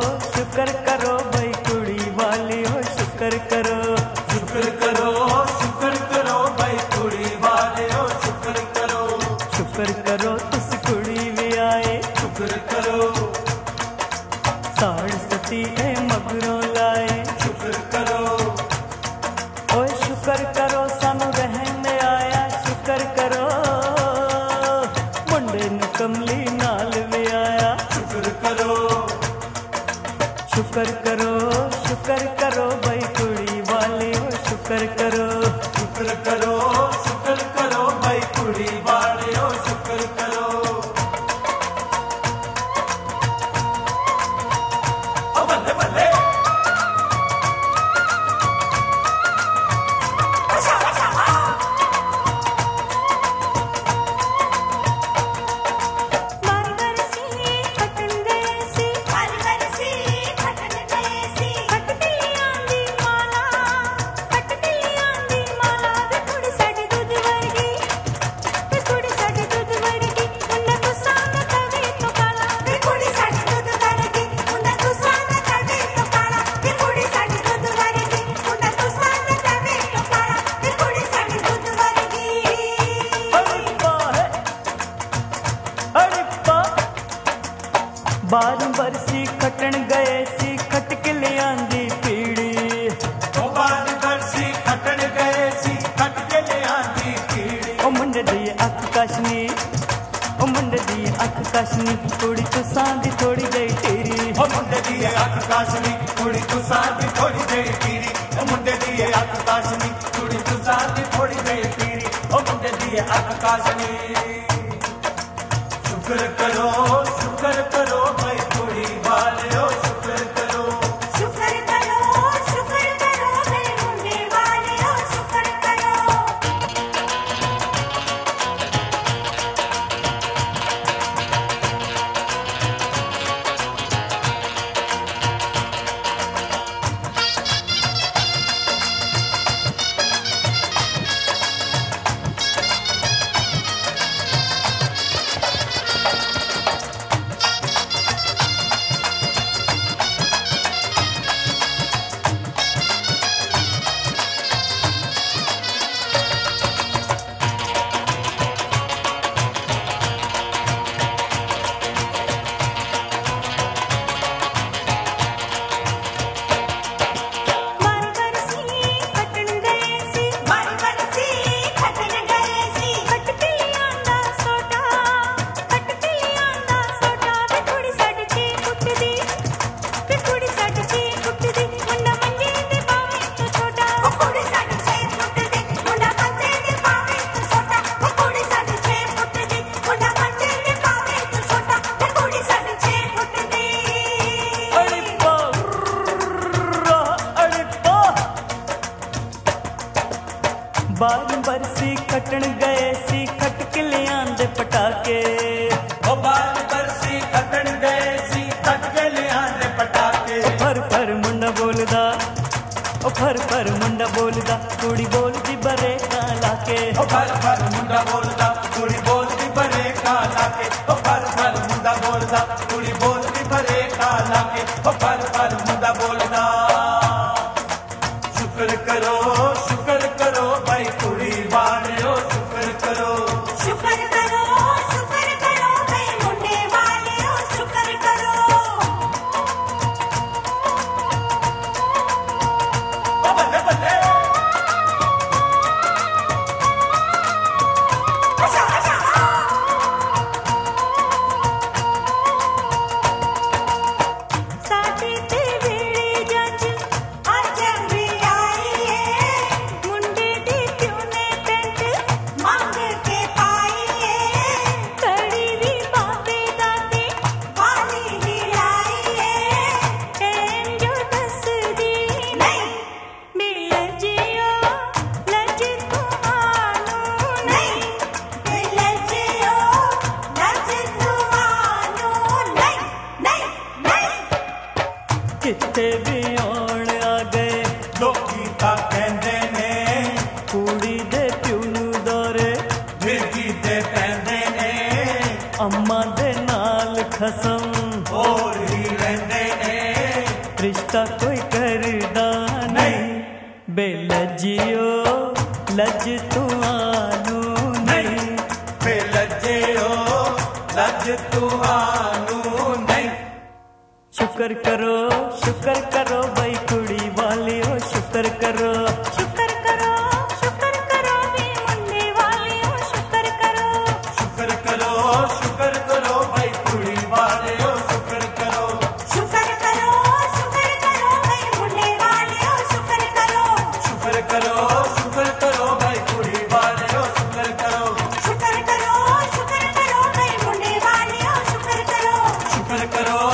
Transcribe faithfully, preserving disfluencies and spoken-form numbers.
शुक्र करो भाई कुड़ी वाली हो शुक्र करो। शुक्र करो शुक्र करो भाई कुड़ी वाले हो शुक्र करो। शुक्र करो तुस कुड़ी भी आए शुक्र करो। साड़ सती ए मगरों लाए शुक्र करो। ओए शुक्र करो सानू रहन आया शुक्र करो। मुंडे नु कमली नाल भी आया शुक्र करो। शुक्र करो शुक्र करो भाई कुड़ी वाले हो शुक्र करो। शुक्र करो शुक्र करो भाई कुड़ी वाले हो शुक्र करो। ओ बल्ले बल्ले बार बरसी खटन गए सी खटके ले आंदी पीड़ी। ओ बार बरसी खटन गए सी खटके ले आंदी पीड़ी। ओ मुंडे दी अख कशनी ओ मुंडे दी अख कशनी कुड़ी तुसां दी थोड़ी जई तेरी। ओ मुंडे दी अख कशनी कुड़ी तुसां दी थोड़ी जई तेरी। ओ मुंडे दी अख कशनी कुड़ी तुसां दी थोड़ी जई तेरी। ओ मुंडे दी अख कशनी। शुक्र करो शुक्र करो भाई कुड़ी वाले हो शुक्र करो। शुक्र करो शुक्र करो भाई मुंडे वाले हो शुक्र करो। बार बरसी खटन गए सी खटके ले आंदे पटाके। ओ बार बरसी खटन गए सी खटके ले आंदे पटाके। ओ फर फर मुंडा बोलदा ओ फर फर मुंडा बोलदा कुड़ी बोलदी बरे काला के। ओ फर फर मुंडा बोलदा कुड़ी बोलदी बरे काला के। ओ फर फर मुंडा बोलदा कुड़ी बोलदी बरे काला के। ओ फर फर मुंडा बोलदा। शुक्र करो शुक्र करो भाई कुड़ी वाले हो शुक्र करो। शुक्र करो शुक्र करो भाई मुंडे वाले हो शुक्र करो। ओ बल्ले बल्ले आशा आशा साथी ते वेड़े जज आज भी आई है। मुंडे दी क्यों ने पेंट मांग के पाई है। कड़ी भी बापे दाते वाली ही लाई है। एन जो दस दी नहीं मिल जियो लज तुम्हानू नहीं। मिल जियो लज तुम्हानू नहीं नहीं नहीं। किते भी आउण आ गए लोकी ता कहंदे ने कुड़ी दे प्यू नू दौरे। मिर्गी दे पैंदे ने अम्मा दे नाल खसम और ही रहंदे ने। रिश्ता कोई करदा नहीं बेलजियो लज तू आनू नहीं बेलजियो लज तू आनू नहीं। शुक्र करो शुक्र करो भाई कुड़ी वालियो शुक्र करो शुक्र करो शुक्र करो वे मुंडे वालियो शुक्र करो शुक्र करो शुक्र करो भाई कुड़ी वालियो शुक्र करो शुक्र करो शुक्र करो वे मुंडे वालियो शुक्र करो शुक्र करो शुक्र करो भाई कुड़ी वालियो शुक्र करो शुक्र करो शुक्र करो वे मुंडे वालियो शुक्र करो शुक्र करो